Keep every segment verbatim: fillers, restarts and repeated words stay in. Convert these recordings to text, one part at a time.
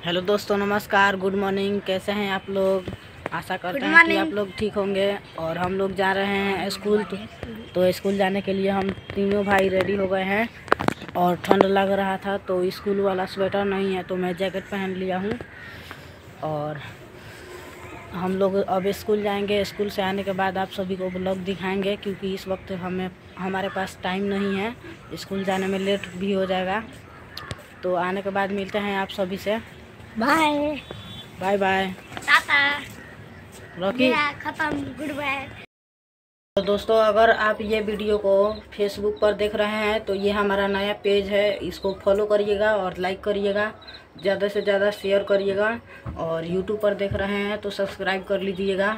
Hello दोस्तों, नमस्कार, good morning. कैसे हैं आप लोग? आशा करते हैं कि आप लोग ठीक होंगे। और हम लोग जा रहे हैं स्कूल, तो, तो स्कूल जाने के लिए हम तीनों भाई रेडी हो गए हैं। और ठंड लग रहा था तो स्कूल वाला स्वेटर नहीं है तो मैं जैकेट पहन लिया हूँ। और हम लोग अब स्कूल जाएंगे। स्कूल से आने के बाद आप सभी को ब्लॉग दिखाएंगे, क्योंकि इस वक्त हमें हमारे पास टाइम नहीं है। स्कूल जाने में लेट भी हो जाएगा। तो आने के बाद मिलते हैं आप सभी से। Bye bye bye tata Rocky. खत्म, गुड बाय। तो दोस्तों, अगर आप ये वीडियो को फेसबुक पर देख रहे हैं तो ये हमारा नया पेज है, इसको फॉलो करिएगा और लाइक करिएगा, ज़्यादा से ज़्यादा शेयर करिएगा। और यूट्यूब पर देख रहे हैं तो सब्सक्राइब कर लीजिएगा।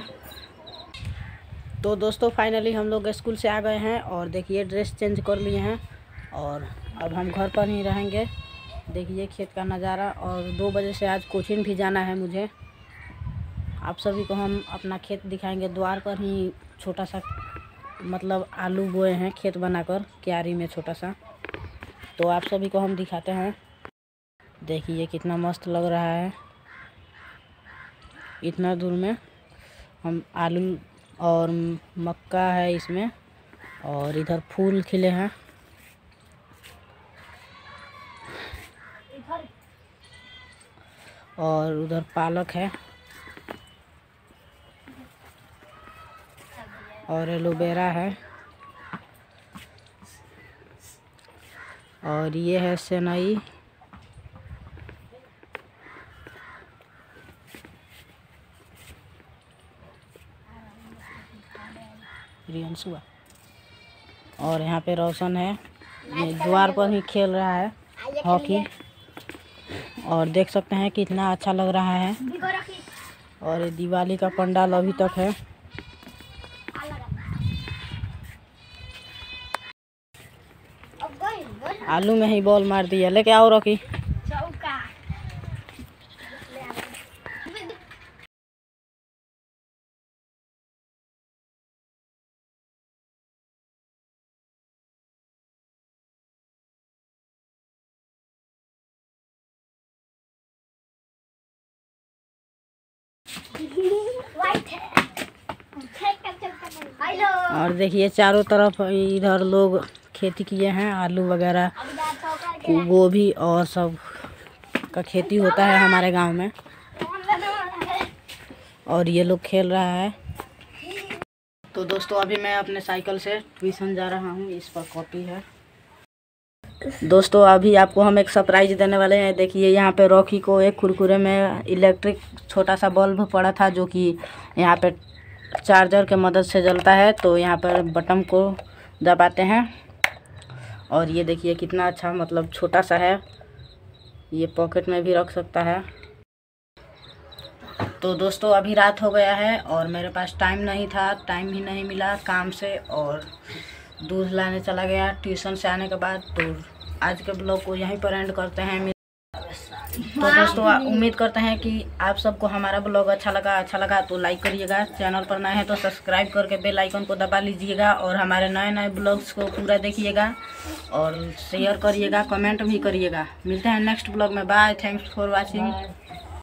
तो दोस्तों, फाइनली हम लोग स्कूल से आ गए हैं और देखिए ड्रेस चेंज कर लिए हैं और अब हम घर पर ही रहेंगे। देखिए खेत का नज़ारा। और दो बजे से आज कोचिंग भी जाना है मुझे। आप सभी को हम अपना खेत दिखाएंगे। द्वार पर ही छोटा सा मतलब आलू बोए हैं खेत बनाकर, क्यारी में छोटा सा। तो आप सभी को हम दिखाते हैं। देखिए कितना मस्त लग रहा है। इतना दूर में हम आलू और मक्का है इसमें, और इधर फूल खिले हैं और उधर पालक है और एलोवेरा है और ये है सेनई। रियंसुआ। और यहाँ पे रोशन है, ये द्वार पर ही खेल रहा है हॉकी। और देख सकते हैं कितना अच्छा लग रहा है। और ये दिवाली का पंडाल अभी तक है। आलू में ही बॉल मार दिया। लेके आओ रॉकी। और देखिए चारों तरफ इधर लोग खेती किए हैं, आलू वगैरह, गोभी और सब का खेती होता है हमारे गांव में। और ये लोग खेल रहा है। तो दोस्तों, अभी मैं अपने साइकिल से ट्यूशन जा रहा हूँ। इस पर कॉपी है। दोस्तों, अभी आपको हम एक सरप्राइज देने वाले हैं। देखिए यहाँ पे रॉकी को एक कुरकुरे में इलेक्ट्रिक छोटा सा बल्ब पड़ा था, जो कि यहाँ पे चार्जर के मदद से जलता है। तो यहाँ पर बटन को दबाते हैं और ये देखिए कितना अच्छा, मतलब छोटा सा है, ये पॉकेट में भी रख सकता है। तो दोस्तों, अभी रात हो गया है और मेरे पास टाइम नहीं था, टाइम ही नहीं मिला काम से, और दूध लाने चला गया ट्यूशन से आने के बाद। तो आज के ब्लॉग को यहीं पर एंड करते हैं। तो दोस्तों, उम्मीद करते हैं कि आप सबको हमारा ब्लॉग अच्छा लगा। अच्छा लगा तो लाइक करिएगा, चैनल पर नए हैं तो सब्सक्राइब करके बेल आइकन को दबा लीजिएगा। और हमारे नए नए ब्लॉग्स को पूरा देखिएगा और शेयर करिएगा, कमेंट भी करिएगा। मिलते हैं नेक्स्ट ब्लॉग में। Bye, thanks for watching.